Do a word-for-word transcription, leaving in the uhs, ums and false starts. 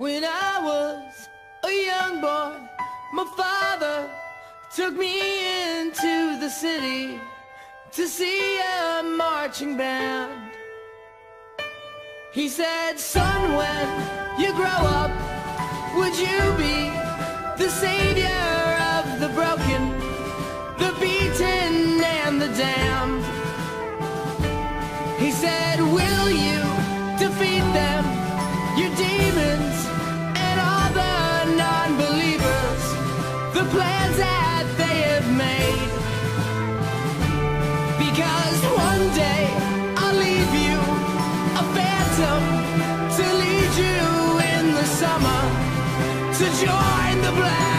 When I was a young boy, my father took me into the city to see a marching band. He said, son, when you grow up, would you be the savior of the broken, the beaten and the damned? He said, will you defeat them, your demons and all the non-believers, the plans that they have made? Because one day I'll leave you a phantom to lead you in the summer to join the black.